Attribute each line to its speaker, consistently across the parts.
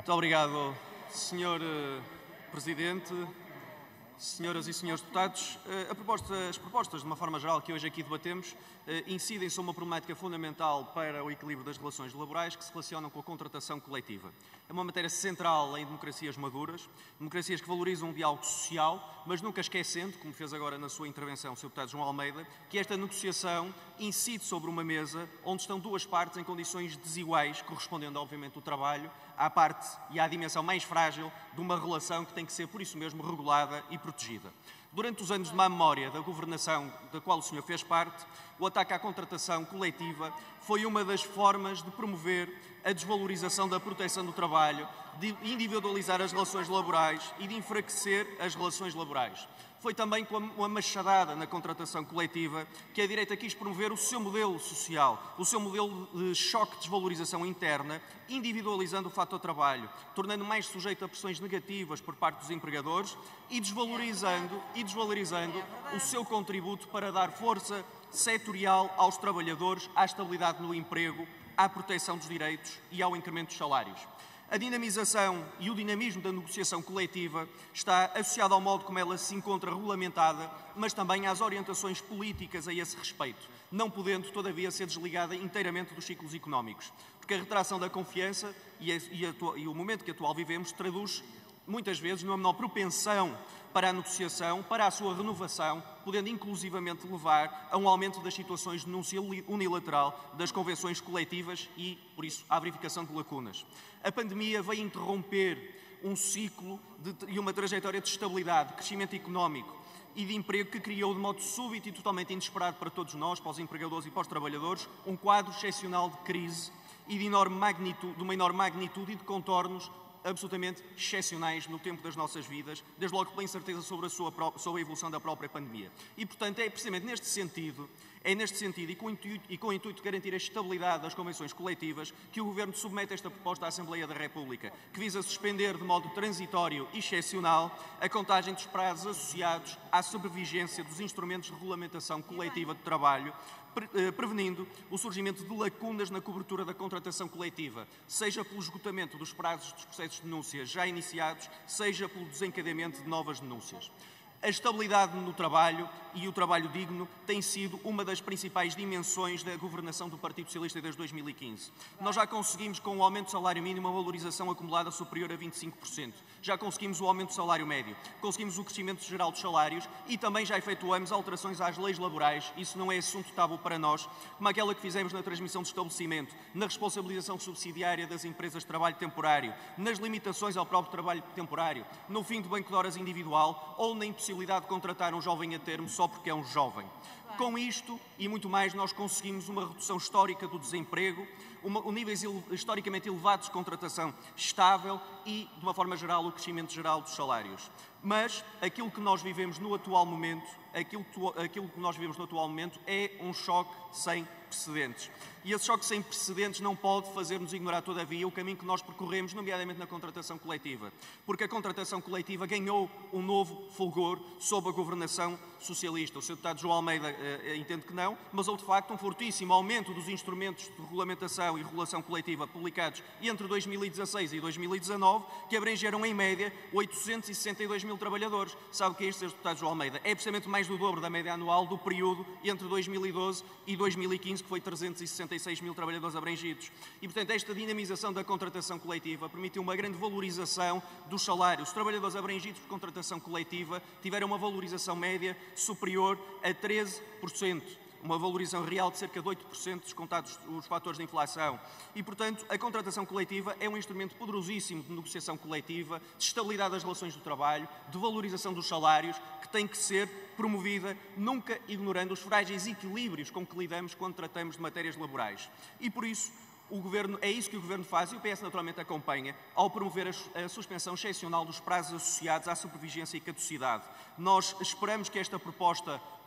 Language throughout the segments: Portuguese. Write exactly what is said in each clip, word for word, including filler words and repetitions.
Speaker 1: Muito obrigado, senhor Presidente, senhoras e senhores deputados. A proposta, as propostas, de uma forma geral, que hoje aqui debatemos, incidem sobre uma problemática fundamental para o equilíbrio das relações laborais que se relacionam com a contratação coletiva. É uma matéria central em democracias maduras, democracias que valorizam um diálogo social, mas nunca esquecendo, como fez agora na sua intervenção o senhor deputado João Almeida, que esta negociação incide sobre uma mesa onde estão duas partes em condições desiguais, correspondendo, obviamente, o trabalho à parte e à dimensão mais frágil de uma relação que tem que ser, por isso mesmo, regulada e protegida. Durante os anos de má memória da governação da qual o senhor fez parte, o ataque à contratação coletiva foi uma das formas de promover a desvalorização da proteção do trabalho, de individualizar as relações laborais e de enfraquecer as relações laborais. Foi também com uma machadada na contratação coletiva que a direita quis promover o seu modelo social, o seu modelo de choque de desvalorização interna, individualizando o fator trabalho, tornando mais sujeito a pressões negativas por parte dos empregadores e desvalorizando, e desvalorizando o seu contributo para dar força setorial aos trabalhadores, à estabilidade no emprego, à proteção dos direitos e ao incremento dos salários. A dinamização e o dinamismo da negociação coletiva está associado ao modo como ela se encontra regulamentada, mas também às orientações políticas a esse respeito, não podendo, todavia, ser desligada inteiramente dos ciclos económicos. Porque a retração da confiança e, a, e, a, e o momento que atual vivemos traduz, muitas vezes, numa menor propensão para a negociação, para a sua renovação, podendo inclusivamente levar a um aumento das situações de denúncia unilateral das convenções coletivas e, por isso, à verificação de lacunas. A pandemia veio interromper um ciclo de, e uma trajetória de estabilidade, de crescimento económico e de emprego que criou de modo súbito e totalmente inesperado para todos nós, para os empregadores e para os trabalhadores, um quadro excepcional de crise e de, enorme magnitude, de uma enorme magnitude e de contornos absolutamente excepcionais no tempo das nossas vidas, desde logo pela incerteza sobre a, sua, sobre a evolução da própria pandemia. E, portanto, é precisamente neste sentido, é neste sentido e com, o intuito, e com o intuito de garantir a estabilidade das convenções coletivas que o Governo submete esta proposta à Assembleia da República, que visa suspender de modo transitório e excepcional a contagem dos prazos associados à sobrevigência dos instrumentos de regulamentação coletiva de trabalho, prevenindo o surgimento de lacunas na cobertura da contratação coletiva, seja pelo esgotamento dos prazos dos processos de denúncia já iniciados, seja pelo desencadeamento de novas denúncias. A estabilidade no trabalho e o trabalho digno tem sido uma das principais dimensões da governação do Partido Socialista desde dois mil e quinze. Nós já conseguimos, com o aumento do salário mínimo, uma valorização acumulada superior a vinte e cinco por cento. Já conseguimos o aumento do salário médio, conseguimos o crescimento geral dos salários e também já efetuamos alterações às leis laborais. Isso não é assunto tabu para nós, como aquela que fizemos na transmissão de estabelecimento, na responsabilização subsidiária das empresas de trabalho temporário, nas limitações ao próprio trabalho temporário, no fim do banco de horas individual ou na impossibilidade de contratar um jovem a termo só porque é um jovem. Com isto e muito mais, nós conseguimos uma redução histórica do desemprego, uma, um níveis ele, historicamente elevados de contratação estável e, de uma forma geral, o crescimento geral dos salários. Mas aquilo que nós vivemos no atual momento, aquilo, aquilo que nós vivemos no atual momento é um choque sem precedentes. E esse choque sem precedentes não pode fazer-nos ignorar, todavia, o caminho que nós percorremos, nomeadamente na contratação coletiva. Porque a contratação coletiva ganhou um novo fulgor sob a governação socialista. O senhor deputado João Almeida eh, entende que não, mas houve, de facto, um fortíssimo aumento dos instrumentos de regulamentação e regulação coletiva publicados entre dois mil e dezasseis e dois mil e dezanove, que abrangeram, em média, oitocentos e sessenta e dois mil trabalhadores. Sabe o que é isto, senhor deputado João Almeida? É precisamente mais do dobro da média anual do período entre dois mil e doze e dois mil e quinze, que foi trezentos e sessenta e seis mil trabalhadores abrangidos. E, portanto, esta dinamização da contratação coletiva permitiu uma grande valorização dos salários. Os trabalhadores abrangidos por contratação coletiva tiveram uma valorização média superior a treze por cento. Uma valorização real de cerca de oito por cento, descontados os fatores de inflação. E, portanto, a contratação coletiva é um instrumento poderosíssimo de negociação coletiva, de estabilidade das relações do trabalho, de valorização dos salários, que tem que ser promovida, nunca ignorando os frágeis equilíbrios com que lidamos quando tratamos de matérias laborais. E, por isso, o Governo, é isso que o Governo faz e o P S naturalmente acompanha ao promover a, a suspensão excepcional dos prazos associados à sobrevigência e caducidade. Nós esperamos que esta proposta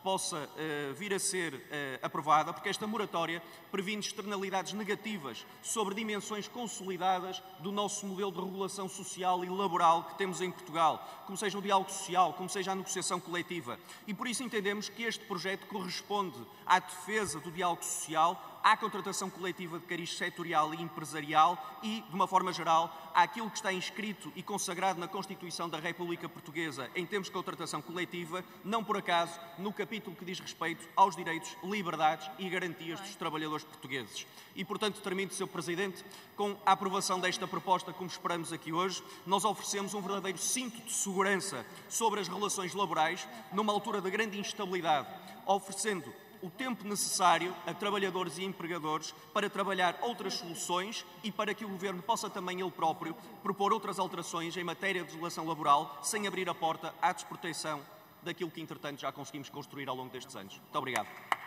Speaker 1: possa uh, vir a ser uh, aprovada, porque esta moratória previne externalidades negativas sobre dimensões consolidadas do nosso modelo de regulação social e laboral que temos em Portugal, como seja o diálogo social, como seja a negociação coletiva. E por isso entendemos que este projeto corresponde à defesa do diálogo social, à contratação coletiva de cariz setorial e empresarial e, de uma forma geral, àquilo que está inscrito e consagrado na Constituição da República Portuguesa em termos de contratação coletiva, não por acaso, no capítulo que diz respeito aos direitos, liberdades e garantias dos trabalhadores portugueses. E, portanto, termino, senhor Presidente, com a aprovação desta proposta, como esperamos aqui hoje, nós oferecemos um verdadeiro cinto de segurança sobre as relações laborais, numa altura de grande instabilidade, oferecendo o tempo necessário a trabalhadores e empregadores para trabalhar outras soluções e para que o Governo possa também ele próprio propor outras alterações em matéria de legislação laboral, sem abrir a porta à desproteção daquilo que, entretanto, já conseguimos construir ao longo destes anos. Muito obrigado.